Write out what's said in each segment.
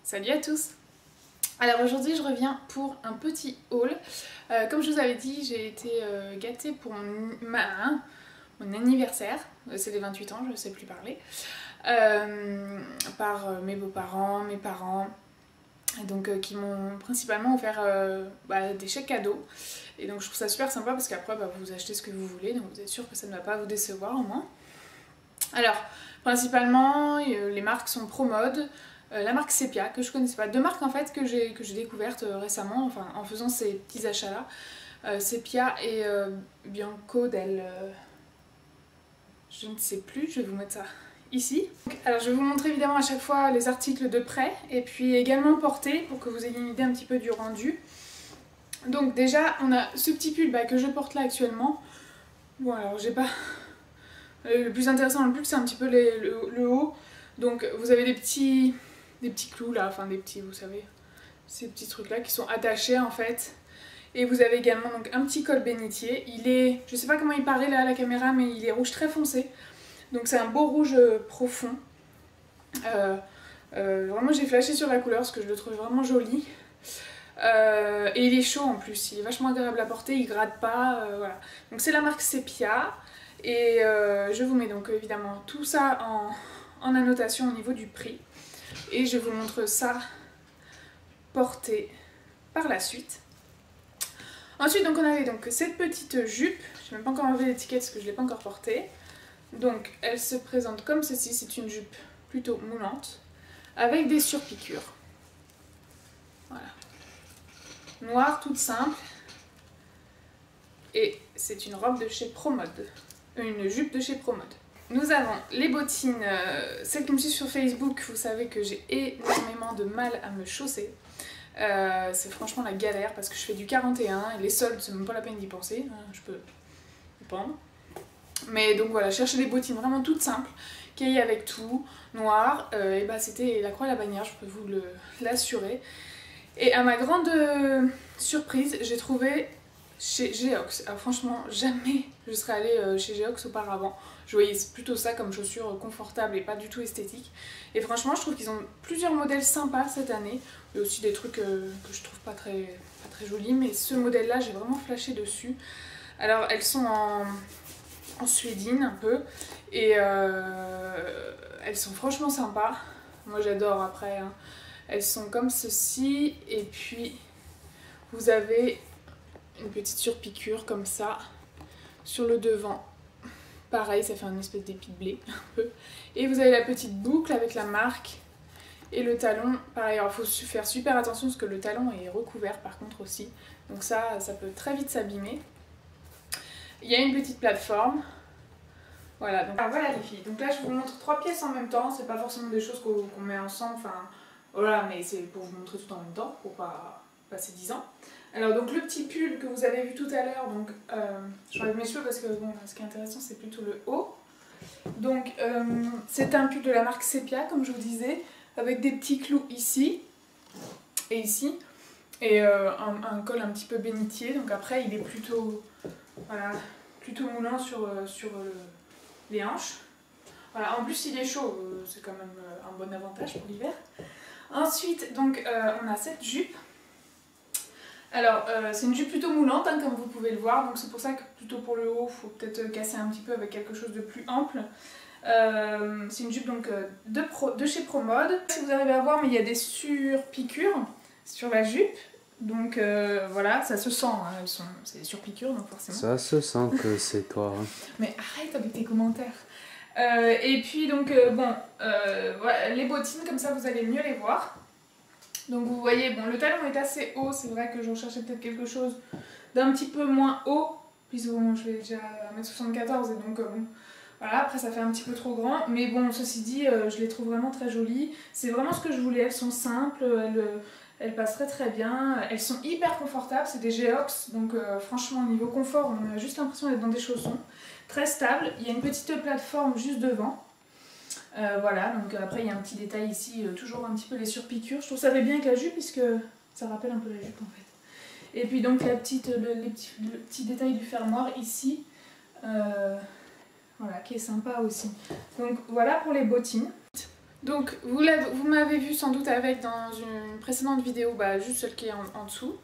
Salut à tous. Alors aujourd'hui je reviens pour un petit haul. Comme je vous avais dit, j'ai été gâtée pour mon anniversaire, c'est les 28 ans, je ne sais plus parler, par mes beaux-parents, mes parents, donc qui m'ont principalement offert des chèques cadeaux. Et donc je trouve ça super sympa parce qu'après vous achetez ce que vous voulez, donc vous êtes sûr que ça ne va pas vous décevoir au moins. Alors principalement les marques sont ProMode. La marque Sepia, que je connaissais pas, deux marques en fait que j'ai découvertes récemment, enfin en faisant ces petits achats là, Sepia et Bianco del... je ne sais plus, je vais vous mettre ça ici. Alors je vais vous montrer évidemment à chaque fois les articles de près et puis également portés pour que vous ayez une idée un petit peu du rendu. Donc déjà on a ce petit pull que je porte là actuellement. Bon alors j'ai pas... Le plus intéressant dans le pull c'est un petit peu le haut, donc vous avez des petits clous là, enfin des petits, vous savez, ces petits trucs là qui sont attachés en fait. Et vous avez également donc un petit col bénitier. Il est, je sais pas comment il paraît là à la caméra, mais il est rouge très foncé. Donc c'est un beau rouge profond. Vraiment j'ai flashé sur la couleur parce que je le trouve vraiment joli. Et il est chaud en plus, il est vachement agréable à porter, il gratte pas, voilà. Donc c'est la marque Sepia. Et je vous mets donc évidemment tout ça en annotation au niveau du prix. Et je vous montre ça porté par la suite. Ensuite donc on avait donc cette petite jupe, je n'ai même pas encore enlevé l'étiquette parce que je ne l'ai pas encore portée. Donc elle se présente comme ceci, c'est une jupe plutôt moulante avec des surpiqûres. Voilà. Noire, toute simple. Et c'est une robe de chez ProMode, une jupe de chez ProMode. Nous avons les bottines, celles qui me suivent sur Facebook, vous savez que j'ai énormément de mal à me chausser. C'est franchement la galère parce que je fais du 41 et les soldes, c'est même pas la peine d'y penser, hein, je peux prendre. Mais donc voilà, chercher des bottines vraiment toutes simples, qui aillent avec tout, noir, et c'était la croix et la bannière, je peux vous l'assurer. Et à ma grande surprise, j'ai trouvé chez Geox. Alors franchement, jamais je serais allée chez Geox auparavant. Je voyais plutôt ça comme chaussures confortables et pas du tout esthétiques. Et franchement, je trouve qu'ils ont plusieurs modèles sympas cette année. Il y a aussi des trucs que je trouve pas très jolis, mais ce modèle-là, j'ai vraiment flashé dessus. Alors, elles sont en suédine un peu, et elles sont franchement sympas. Moi, j'adore après, hein. Elles sont comme ceci, et puis vous avez une petite surpiqûre comme ça sur le devant. Pareil, ça fait une espèce d'épi de blé un peu. Et vous avez la petite boucle avec la marque et le talon. Pareil, alors il faut faire super attention parce que le talon est recouvert par contre aussi. Donc ça peut très vite s'abîmer. Il y a une petite plateforme. Voilà, donc voilà les filles. Donc là je vous montre 3 pièces en même temps. C'est pas forcément des choses qu'on met ensemble. Enfin voilà, mais c'est pour vous montrer tout en même temps, pour pas passer 10 ans. Alors donc le petit pull que vous avez vu tout à l'heure, donc j'enlève mes cheveux parce que bon, ce qui est intéressant c'est plutôt le haut. Donc c'est un pull de la marque Sepia comme je vous disais, avec des petits clous ici et ici, et un col un petit peu bénitier. Donc après il est plutôt, voilà, plutôt moulant sur les hanches. Voilà, en plus il est chaud, c'est quand même un bon avantage pour l'hiver. Ensuite donc on a cette jupe. Alors, c'est une jupe plutôt moulante, hein, comme vous pouvez le voir, donc c'est pour ça que plutôt pour le haut, il faut peut-être casser un petit peu avec quelque chose de plus ample. C'est une jupe donc de chez ProMode. Si vous arrivez à voir, mais il y a des surpiqûres sur la jupe, donc voilà, ça se sent, hein, c'est des surpiqûres, donc forcément. Ça se sent que c'est toi. Hein. Mais arrête avec tes commentaires. Et puis donc, voilà, les bottines, comme ça vous allez mieux les voir. Donc vous voyez, bon, le talon est assez haut, c'est vrai que je recherchais peut-être quelque chose d'un petit peu moins haut, puisque bon, je vais déjà à 1m74 et donc bon, voilà, après ça fait un petit peu trop grand, mais bon, ceci dit, je les trouve vraiment très jolies, c'est vraiment ce que je voulais, elles sont simples, elles passent très bien, elles sont hyper confortables, c'est des Geox, donc franchement au niveau confort, on a juste l'impression d'être dans des chaussons, très stable, il y a une petite plateforme juste devant. Voilà, donc après il y a un petit détail ici, toujours un petit peu les surpiqûres. Je trouve ça va bien avec la jupe puisque ça rappelle un peu la jupe en fait. Et puis donc le petit détail du fermoir ici, voilà, qui est sympa aussi. Donc voilà pour les bottines. Donc vous m'avez vu sans doute avec dans une précédente vidéo, bah, juste celle qui est en dessous.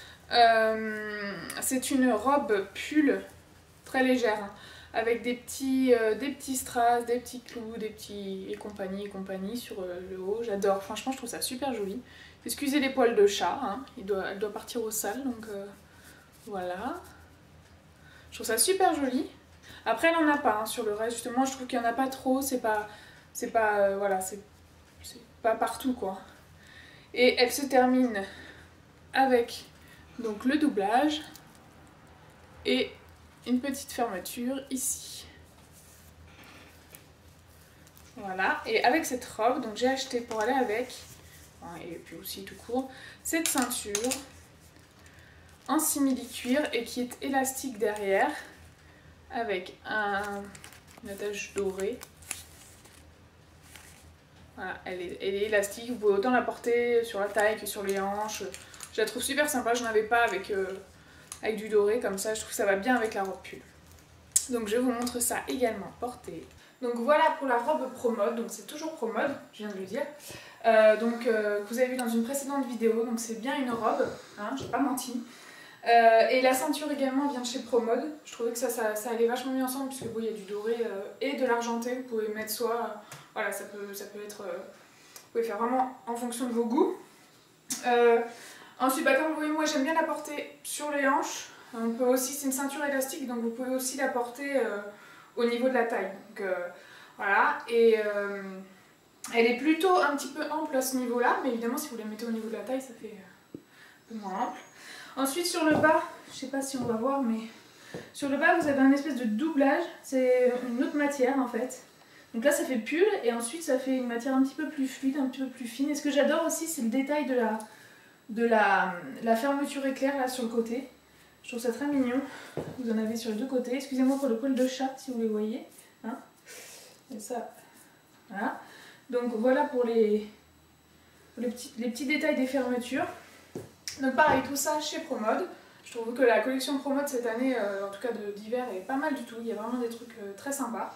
C'est une robe pull très légère, hein, avec des petits strass, des petits clous, des petits et compagnie sur le haut. J'adore, franchement je trouve ça super joli. Excusez les poils de chat, hein, elle doit partir au sale, donc voilà. Je trouve ça super joli. Après elle en a pas hein, sur le reste, justement je trouve qu'il n'y en a pas trop, voilà, c'est pas partout quoi. Et elle se termine avec donc le doublage et une petite fermeture ici. Voilà, et avec cette robe, donc j'ai acheté pour aller avec, et puis aussi tout court, cette ceinture en simili-cuir et qui est élastique derrière, avec une attache dorée. Voilà, elle est élastique, vous pouvez autant la porter sur la taille que sur les hanches. Je la trouve super sympa, je n'en avais pas avec du doré comme ça, je trouve que ça va bien avec la robe pull. Donc je vous montre ça également porté. Donc voilà pour la robe ProMode, donc c'est toujours ProMode, je viens de le dire. Que vous avez vu dans une précédente vidéo, donc c'est bien une robe, hein, j'ai pas menti. Et la ceinture également vient de chez ProMode. Je trouvais que ça allait vachement bien ensemble puisque bon, il y a du doré et de l'argenté. Vous pouvez mettre soit, voilà, ça peut être, vous pouvez faire vraiment en fonction de vos goûts. Ensuite, bah, comme vous voyez, moi j'aime bien la porter sur les hanches. On peut aussi, c'est une ceinture élastique, donc vous pouvez aussi la porter au niveau de la taille. Donc voilà, et elle est plutôt un petit peu ample à ce niveau-là, mais évidemment si vous la mettez au niveau de la taille, ça fait un peu moins ample. Ensuite sur le bas, je sais pas si on va voir, mais sur le bas vous avez un espèce de doublage, c'est une autre matière en fait. Donc là ça fait pull et ensuite ça fait une matière un petit peu plus fluide, un petit peu plus fine. Et ce que j'adore aussi c'est le détail de la fermeture éclair là sur le côté. Je trouve ça très mignon. Vous en avez sur les deux côtés. Excusez-moi pour le poil de chat si vous les voyez. Hein, et ça, voilà. Donc voilà pour les petits détails des fermetures. Donc pareil, tout ça chez ProMode. Je trouve que la collection ProMode cette année, en tout cas d'hiver, est pas mal du tout. Il y a vraiment des trucs très sympas.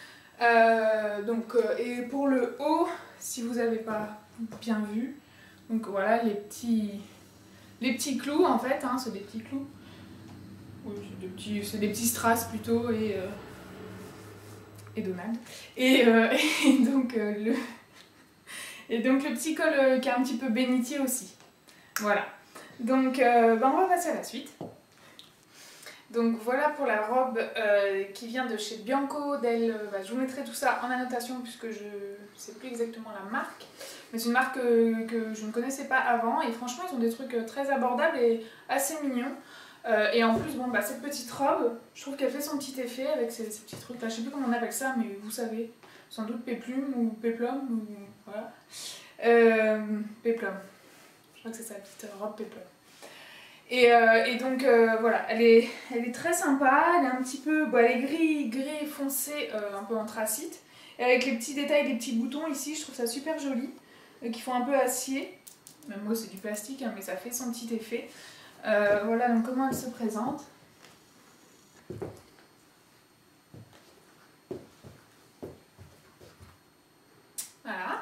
Et pour le haut, si vous n'avez pas bien vu, donc voilà les petits clous en fait, hein, c'est des petits clous. Oui, c'est des petits strass plutôt et Donald. Et donc le petit col qui est un petit peu bénitier aussi. Voilà. Donc on va passer à la suite. Donc voilà pour la robe qui vient de chez Bianco Del... je vous mettrai tout ça en annotation puisque je ne sais plus exactement la marque. Mais c'est une marque que je ne connaissais pas avant et franchement ils ont des trucs très abordables et assez mignons. Et en plus, bon, cette petite robe, je trouve qu'elle fait son petit effet avec ces petits trucs là. Je sais plus comment on appelle ça, mais vous savez, sans doute péplume ou péplum, ou voilà. Péplum. Je crois que c'est sa petite robe péplum. Et donc voilà, elle est très sympa, elle est un petit peu, elle est gris foncé, un peu anthracite. Et avec les petits détails, les petits boutons ici, je trouve ça super joli, qui font un peu acier. Même moi c'est du plastique, hein, mais ça fait son petit effet. Voilà donc comment elle se présente. Voilà.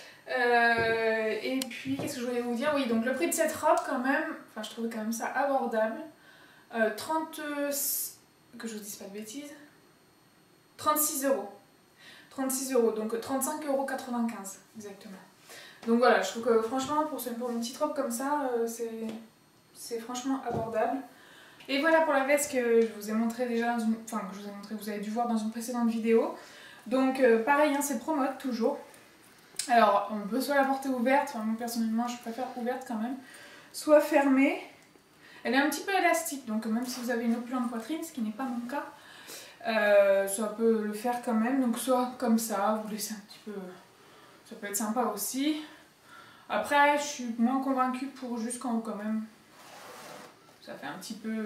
Et puis qu'est-ce que je voulais vous dire? Oui, donc le prix de cette robe quand même, enfin je trouvais quand même ça abordable. 30... que je vous dise pas de bêtises. 36 €. 36 €, donc 35,95 € exactement. Donc voilà, je trouve que franchement pour une petite robe comme ça, c'est franchement abordable. Et voilà pour la veste que je vous ai montré déjà, vous avez dû voir dans une précédente vidéo. Donc pareil, hein, c'est ProMode toujours. Alors on peut soit la porter ouverte, moi personnellement je préfère ouverte quand même, soit fermée. Elle est un petit peu élastique, donc même si vous avez une opulente poitrine, ce qui n'est pas mon cas, ça peut le faire quand même. Donc soit comme ça, vous laissez un petit peu, ça peut être sympa aussi. Après je suis moins convaincue pour jusqu'en haut quand même. Ça fait un petit peu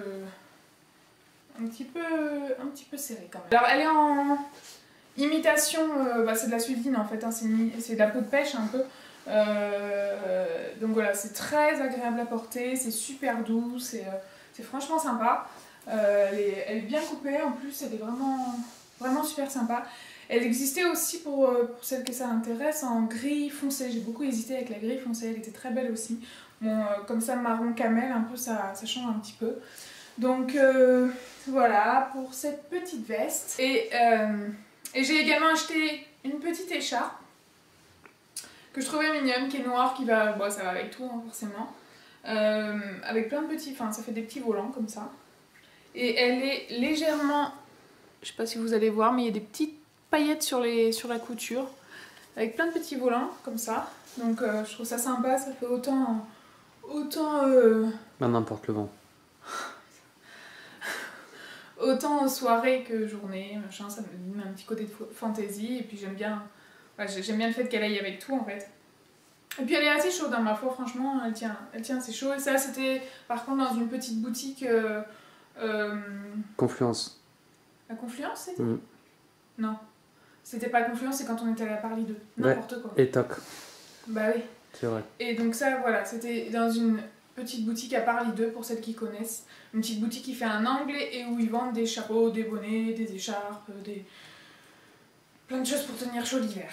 serré quand même. Alors elle est en imitation, c'est de la suivine en fait, hein, c'est de la peau de pêche un peu. Donc voilà, c'est très agréable à porter, c'est super doux, c'est franchement sympa. Elle est bien coupée en plus, elle est vraiment super sympa. Elle existait aussi pour celles que ça intéresse en gris foncé. J'ai beaucoup hésité avec la gris foncé, elle était très belle aussi. Bon, comme ça marron camel, un peu ça change un petit peu. Donc voilà pour cette petite veste. Et j'ai également acheté une petite écharpe que je trouvais mignonne, qui est noire, qui va, bon, ça va avec tout hein, forcément. Avec plein de petits, enfin ça fait des petits volants comme ça. Et elle est légèrement, je sais pas si vous allez voir, mais il y a des petites paillettes sur la couture. Avec plein de petits volants comme ça. Donc je trouve ça sympa, ça fait autant bah, n'importe le vent. Autant soirée que journée, machin, ça me met un petit côté de fantaisie. Et puis j'aime bien le fait qu'elle aille avec tout en fait. Et puis elle est assez chaude, hein, ma foi, franchement, elle tient assez chaud. Et ça, c'était par contre dans une petite boutique. Confluence. La Confluence, c'était Mmh. Non. C'était pas Confluence, c'est quand on était allé à Paris 2. N'importe quoi. Et toc. Bah oui. C'est vrai. Et donc ça, voilà, c'était dans une petite boutique à Paris 2 pour celles qui connaissent. Une petite boutique qui fait un angle et où ils vendent des chapeaux, des bonnets, des écharpes, plein de choses pour tenir chaud l'hiver.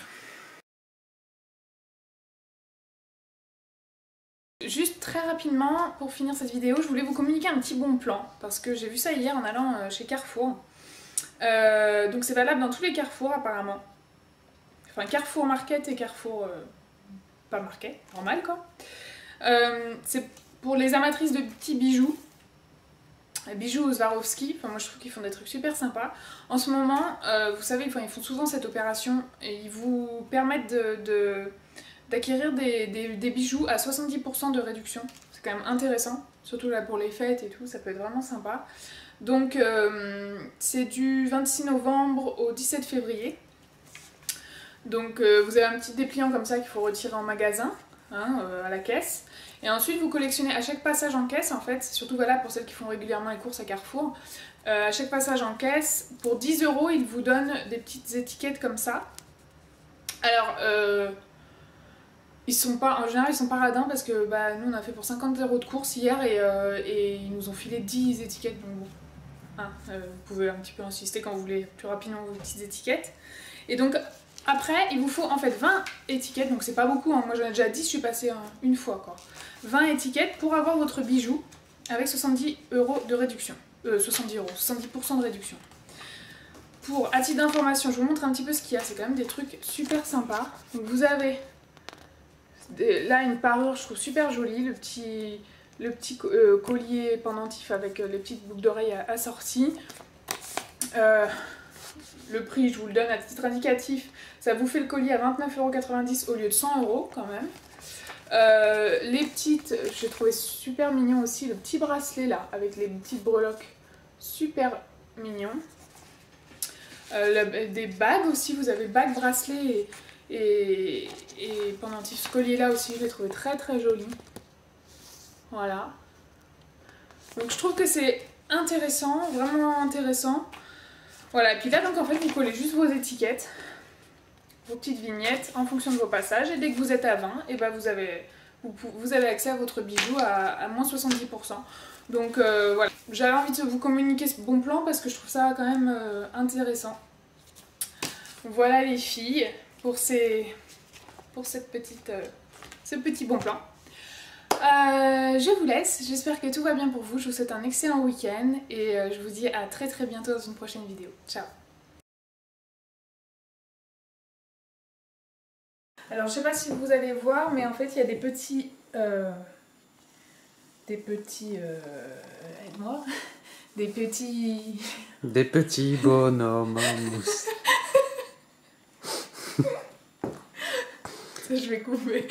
Juste très rapidement, pour finir cette vidéo, je voulais vous communiquer un petit bon plan. Parce que j'ai vu ça hier en allant chez Carrefour. Donc c'est valable dans tous les Carrefour apparemment. Enfin Carrefour Market et Carrefour... pas Market, normal quoi. C'est pour les amatrices de petits bijoux. Bijoux Swarovski, enfin moi je trouve qu'ils font des trucs super sympas. En ce moment, vous savez, ils font souvent cette opération et ils vous permettent d'acquérir des bijoux à 70% de réduction. C'est quand même intéressant, surtout là pour les fêtes et tout, ça peut être vraiment sympa. Donc c'est du 26 novembre au 17 février. Donc vous avez un petit dépliant comme ça qu'il faut retirer en magasin, hein, à la caisse. Et ensuite vous collectionnez à chaque passage en caisse, en fait, c'est surtout valable pour celles qui font régulièrement les courses à Carrefour. À chaque passage en caisse, pour 10 €, ils vous donnent des petites étiquettes comme ça. Alors, en général ils sont pas radins parce que bah, nous on a fait pour 50 € de course hier et ils nous ont filé 10 étiquettes. Donc bon, hein, vous pouvez un petit peu insister quand vous voulez plus rapidement vos petites étiquettes. Et donc après il vous faut en fait 20 étiquettes, donc c'est pas beaucoup, hein. Moi j'en ai déjà 10, je suis passée une fois quoi. 20 étiquettes pour avoir votre bijou avec 70 € de réduction. 70 €, 70% de réduction. À titre d'information, je vous montre un petit peu ce qu'il y a, c'est quand même des trucs super sympas. Donc vous avez là une parure, je trouve super jolie, le petit collier pendentif avec les petites boucles d'oreilles assorties. Le prix, je vous le donne à titre indicatif, ça vous fait le collier à 29,90 € au lieu de 100 € quand même. Les petites, j'ai trouvé super mignon aussi, le petit bracelet là, avec les petites breloques, super mignon. Des bagues aussi, vous avez bague, bracelet et pendentif. Ce collier là aussi, je l'ai trouvé très très joli. Voilà. Donc je trouve que c'est intéressant, vraiment intéressant. Voilà, et puis là donc en fait vous collez juste vos étiquettes, vos petites vignettes en fonction de vos passages, et dès que vous êtes à 20, et ben vous avez accès à votre bijou à moins 70%. Donc voilà, j'avais envie de vous communiquer ce bon plan parce que je trouve ça quand même intéressant. Voilà les filles pour ce petit bon plan. Je vous laisse, j'espère que tout va bien pour vous, je vous souhaite un excellent week-end et je vous dis à très très bientôt dans une prochaine vidéo. Ciao. Alors je sais pas si vous allez voir, mais en fait il y a des petits aide-moi, des petits bonhommes en mousse. Ça je vais couper.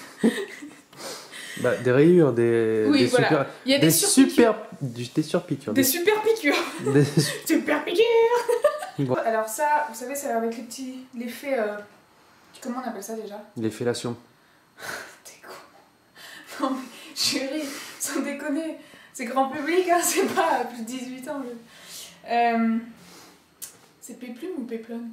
Bah, des rayures, oui, voilà. super... Il y a des surpiqûres. Des surpiqûres. Des super piqûres. Des super piqûres. Bon. Alors ça, vous savez, c'est avec l'effet... comment on appelle ça déjà? Les fellations. T'es con. Non mais, chérie, sans déconner. C'est grand public, hein, c'est pas plus de 18 ans. C'est Péplume ou Péplum?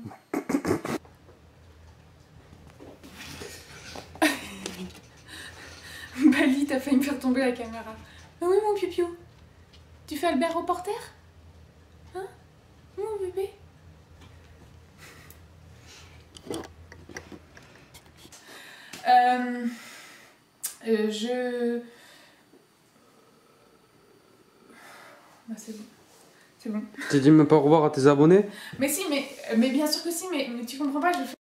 Bali, t'as failli me faire tomber la caméra. Ah oui, mon pipiou. Tu fais Albert Reporter? Hein? Mon bébé? Bah, c'est bon. C'est bon. Tu dis même pas au revoir à tes abonnés? Mais si, mais bien sûr que si, mais tu comprends pas, je fais